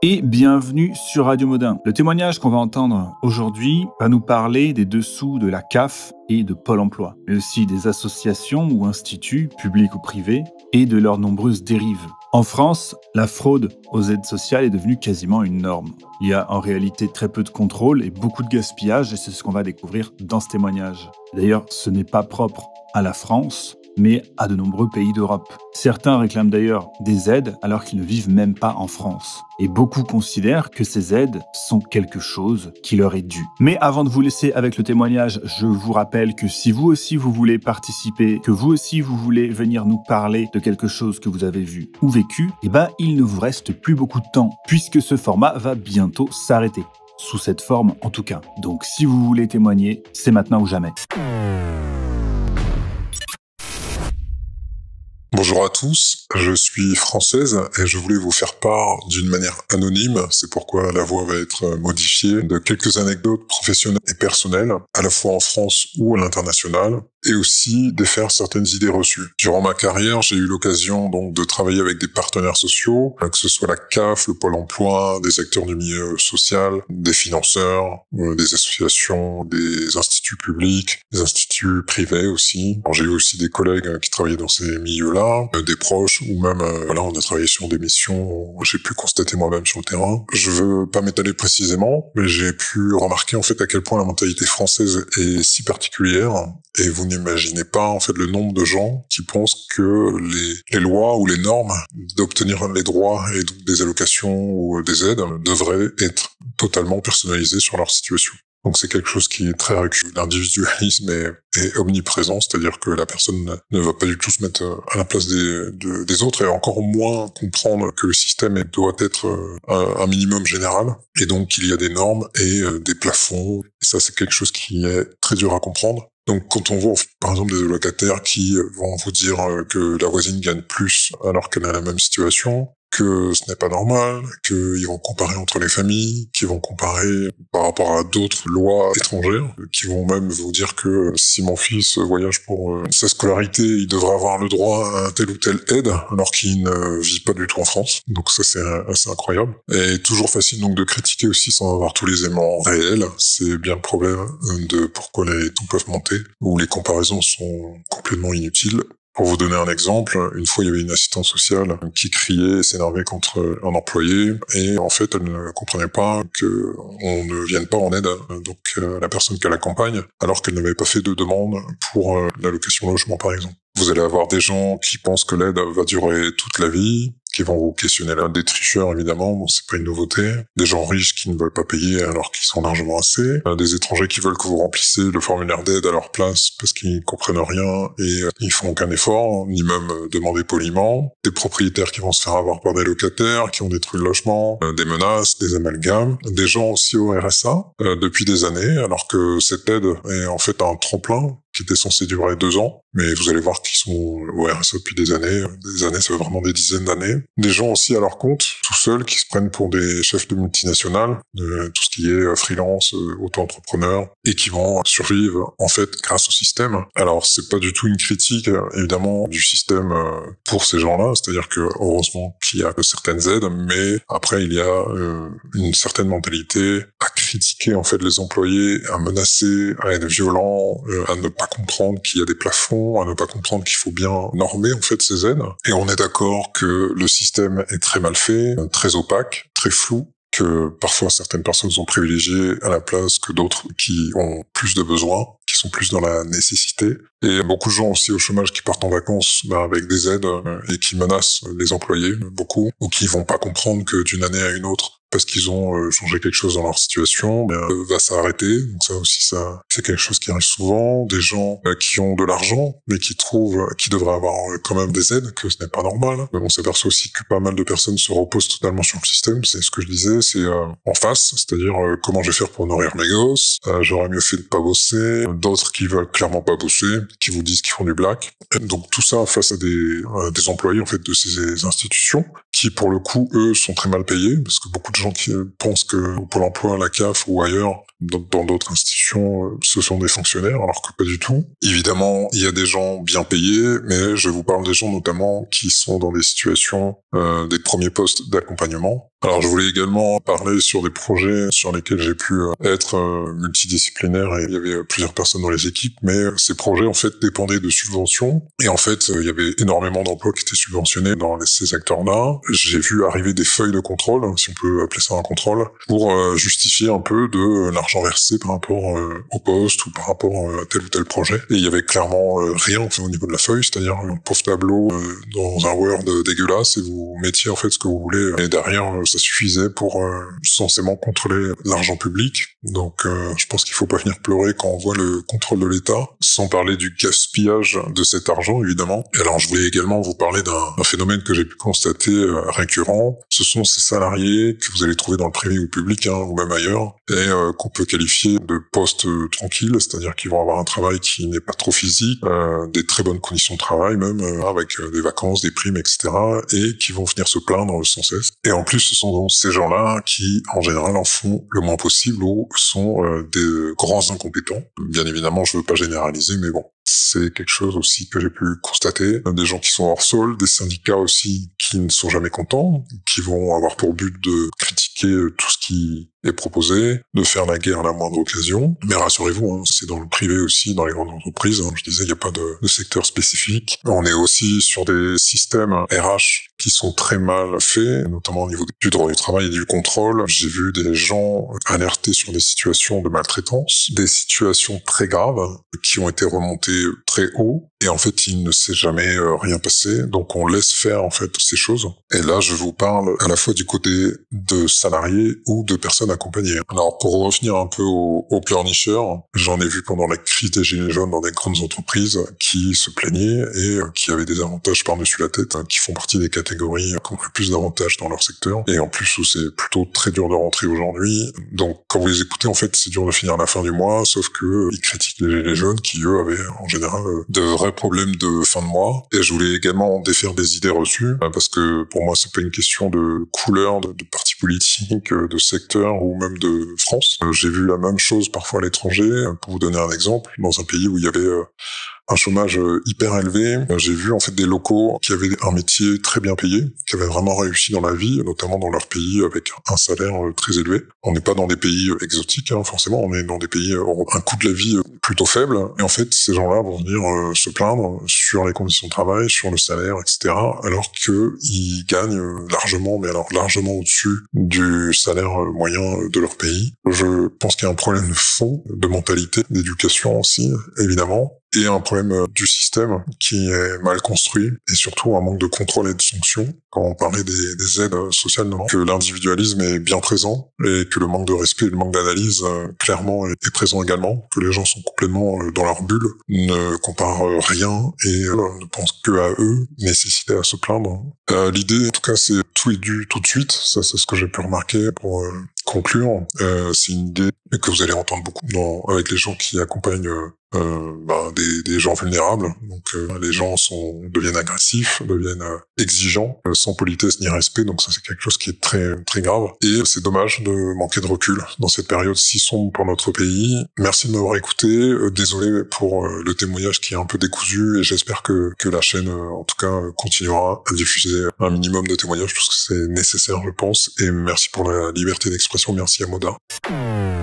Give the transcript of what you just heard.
Et bienvenue sur Radio Modin. Le témoignage qu'on va entendre aujourd'hui va nous parler des dessous de la CAF et de Pôle emploi, mais aussi des associations ou instituts, publics ou privés, et de leurs nombreuses dérives. En France, la fraude aux aides sociales est devenue quasiment une norme. Il y a en réalité très peu de contrôle et beaucoup de gaspillage, et c'est ce qu'on va découvrir dans ce témoignage. D'ailleurs, ce n'est pas propre à la France, mais à de nombreux pays d'Europe. Certains réclament d'ailleurs des aides alors qu'ils ne vivent même pas en France. Et beaucoup considèrent que ces aides sont quelque chose qui leur est dû. Mais avant de vous laisser avec le témoignage, je vous rappelle que si vous aussi vous voulez participer, que vous aussi vous voulez venir nous parler de quelque chose que vous avez vu ou vécu, il ne vous reste plus beaucoup de temps, puisque ce format va bientôt s'arrêter. Sous cette forme en tout cas. Donc si vous voulez témoigner, c'est maintenant ou jamais. Bonjour à tous, je suis française et je voulais vous faire part d'une manière anonyme, c'est pourquoi la voix va être modifiée, de quelques anecdotes professionnelles et personnelles, à la fois en France ou à l'international, et aussi défaire certaines idées reçues. Durant ma carrière, j'ai eu l'occasion donc de travailler avec des partenaires sociaux, que ce soit la CAF, le Pôle emploi, des acteurs du milieu social, des financeurs, des associations, des instituts publics, des instituts privés aussi. Alors, j'ai eu aussi des collègues qui travaillaient dans ces milieux-là, des proches, ou même, on a travaillé sur des missions, j'ai pu constater moi-même sur le terrain. Je veux pas m'étaler précisément, mais j'ai pu remarquer en fait à quel point la mentalité française est si particulière, et vous n'imaginez pas en fait le nombre de gens qui pensent que les lois ou les normes d'obtenir les droits et donc des allocations ou des aides devraient être totalement personnalisées sur leur situation. Donc c'est quelque chose qui est très recul. L'individualisme est omniprésent, c'est-à-dire que la personne ne va pas du tout se mettre à la place des autres, et encore moins comprendre que le système doit être un minimum général, et donc qu'il y a des normes et des plafonds. Et ça, c'est quelque chose qui est très dur à comprendre. Donc quand on voit par exemple des locataires qui vont vous dire que la voisine gagne plus alors qu'elle a la même situation, que ce n'est pas normal, qu'ils vont comparer entre les familles, qu'ils vont comparer par rapport à d'autres lois étrangères, qui vont même vous dire que si mon fils voyage pour sa scolarité, il devrait avoir le droit à telle ou telle aide, alors qu'il ne vit pas du tout en France. Donc ça, c'est assez incroyable. Et toujours facile donc de critiquer aussi sans avoir tous les éléments réels. C'est bien le problème de pourquoi les taux peuvent monter, où les comparaisons sont complètement inutiles. Pour vous donner un exemple, une fois il y avait une assistante sociale qui criait et s'énervait contre un employé, et en fait elle ne comprenait pas que on ne vienne pas en aide donc la personne qu'elle accompagne, alors qu'elle n'avait pas fait de demande pour l'allocation logement par exemple. Vous allez avoir des gens qui pensent que l'aide va durer toute la vie, qui vont vous questionner là, des tricheurs évidemment, bon c'est pas une nouveauté, des gens riches qui ne veulent pas payer alors qu'ils sont largement assez, des étrangers qui veulent que vous remplissiez le formulaire d'aide à leur place parce qu'ils comprennent rien et ils font aucun effort, ni même demander poliment, des propriétaires qui vont se faire avoir par des locataires, qui ont détruit le logement, des menaces, des amalgames, des gens aussi au RSA depuis des années, alors que cette aide est en fait un tremplin qui était censé durer 2 ans, mais vous allez voir qu'ils sont au RSA depuis des années, ça fait vraiment des dizaines d'années. Des gens aussi à leur compte, tout seuls, qui se prennent pour des chefs de multinationales, de tout ce qui est freelance, auto-entrepreneur, et qui vont survivre, en fait, grâce au système. Alors, c'est pas du tout une critique, évidemment, du système pour ces gens-là, c'est-à-dire que, heureusement, qu'il y a certaines aides, mais après, il y a une certaine mentalité à critiquer, en fait, les employés, à menacer, à être violent, à ne pas comprendre qu'il y a des plafonds, à ne pas comprendre qu'il faut bien normer en fait ces aides. Et on est d'accord que le système est très mal fait, très opaque, très flou, que parfois certaines personnes sont privilégiées à la place que d'autres qui ont plus de besoins, qui sont plus dans la nécessité. Et beaucoup de gens aussi au chômage qui partent en vacances avec des aides et qui menacent les employés, beaucoup, ou qui vont pas comprendre que d'une année à une autre, parce qu'ils ont changé quelque chose dans leur situation, va s'arrêter. Donc ça aussi, c'est quelque chose qui arrive souvent. Des gens qui ont de l'argent, mais qui trouvent qu'ils devraient avoir quand même des aides, que ce n'est pas normal. Mais on s'aperçoit aussi que pas mal de personnes se reposent totalement sur le système. C'est ce que je disais, c'est en face, c'est-à-dire comment je vais faire pour nourrir mes gosses. J'aurais mieux fait de pas bosser. D'autres qui veulent clairement pas bosser, qui vous disent qu'ils font du black. Donc tout ça face à des employés en fait de ces institutions, qui pour le coup eux sont très mal payés, parce que beaucoup de gens qui pensent que au Pôle emploi, à la CAF ou ailleurs, dans d'autres institutions, ce sont des fonctionnaires, alors que pas du tout. Évidemment, il y a des gens bien payés, mais je vous parle des gens notamment qui sont dans des situations, des premiers postes d'accompagnement. Alors, je voulais également parler sur des projets sur lesquels j'ai pu être multidisciplinaire, et il y avait plusieurs personnes dans les équipes, mais ces projets, en fait, dépendaient de subventions. Et en fait, il y avait énormément d'emplois qui étaient subventionnés dans ces acteurs-là. J'ai vu arriver des feuilles de contrôle, si on peut appeler ça un contrôle, pour justifier un peu de l'argent versé par rapport au poste ou par rapport à tel ou tel projet. Et il y avait clairement rien au niveau de la feuille, c'est-à-dire un pauvre tableau dans un Word dégueulasse, et vous mettiez en fait ce que vous voulez. Et derrière, ça suffisait pour censément contrôler l'argent public. Donc je pense qu'il faut pas venir pleurer quand on voit le contrôle de l'État, sans parler du gaspillage de cet argent, évidemment. Et alors je voulais également vous parler d'un phénomène que j'ai pu constater récurrent. Ce sont ces salariés que vous allez trouver dans le privé ou public, ou même ailleurs, et qu'on peut qualifier de postes tranquilles, c'est-à-dire qu'ils vont avoir un travail qui n'est pas trop physique, des très bonnes conditions de travail même, avec des vacances, des primes, etc., et qui vont venir se plaindre sans cesse. Et en plus, ce sont donc ces gens-là qui, en général, en font le moins possible ou sont des grands incompétents. Bien évidemment, je veux pas généraliser, mais bon, c'est quelque chose aussi que j'ai pu constater. Des gens qui sont hors sol, des syndicats aussi qui ne sont jamais contents, qui vont avoir pour but de critiquer tout ce qui est proposé, de faire la guerre à la moindre occasion. Mais rassurez-vous, c'est dans le privé aussi, dans les grandes entreprises. Je disais, il n'y a pas de secteur spécifique. On est aussi sur des systèmes RH qui sont très mal faits, notamment au niveau du droit du travail et du contrôle. J'ai vu des gens alerter sur des situations de maltraitance, des situations très graves qui ont été remontées très haut, et en fait, il ne s'est jamais rien passé. Donc, on laisse faire en fait ces choses. Et là, je vous parle à la fois du côté de salariés ou de personnes accompagnées. Alors, pour revenir un peu aux pleurnicheurs, j'en ai vu pendant la crise des Gilets jaunes dans des grandes entreprises qui se plaignaient et qui avaient des avantages par-dessus la tête, qui font partie des catégories qui ont le plus d'avantages dans leur secteur. Et en plus, où c'est plutôt très dur de rentrer aujourd'hui. Donc, quand vous les écoutez, en fait, c'est dur de finir à la fin du mois, sauf que ils critiquent les Gilets jaunes qui, eux, avaient en général de vrais problèmes de fin de mois. Et je voulais également défaire des idées reçues, parce que pour moi, c'est pas une question de couleur, de parti politique, de secteur ou même de France. J'ai vu la même chose parfois à l'étranger. Pour vous donner un exemple, dans un pays où il y avait un chômage hyper élevé. J'ai vu en fait des locaux qui avaient un métier très bien payé, qui avaient vraiment réussi dans la vie, notamment dans leur pays avec un salaire très élevé. On n'est pas dans des pays exotiques, forcément, on est dans des pays où un coût de la vie plutôt faible. Et en fait, ces gens-là vont venir se plaindre sur les conditions de travail, sur le salaire, etc., alors qu'ils gagnent largement, mais alors largement au-dessus du salaire moyen de leur pays. Je pense qu'il y a un problème de fond, de mentalité, d'éducation aussi, évidemment, et un problème du système qui est mal construit, et surtout un manque de contrôle et de sanctions. Quand on parlait des aides sociales, non, que l'individualisme est bien présent, et que le manque de respect et le manque d'analyse, clairement, est présent également, que les gens sont complètement dans leur bulle, ne comparent rien, et ne pensent que à eux, nécessité à se plaindre. L'idée, en tout cas, c'est tout est dû tout de suite, ça c'est ce que j'ai pu remarquer pour conclure. C'est une idée que vous allez entendre beaucoup avec les gens qui accompagnent des gens vulnérables. Donc les gens deviennent agressifs, deviennent exigeants, sans politesse ni respect. Donc ça, c'est quelque chose qui est très très grave. Et c'est dommage de manquer de recul dans cette période si sombre pour notre pays. Merci de m'avoir écouté. Désolé pour le témoignage qui est un peu décousu, et j'espère que la chaîne, en tout cas, continuera à diffuser un minimum de témoignages, parce que c'est nécessaire, je pense. Et merci pour la liberté d'expression. Merci à Moda.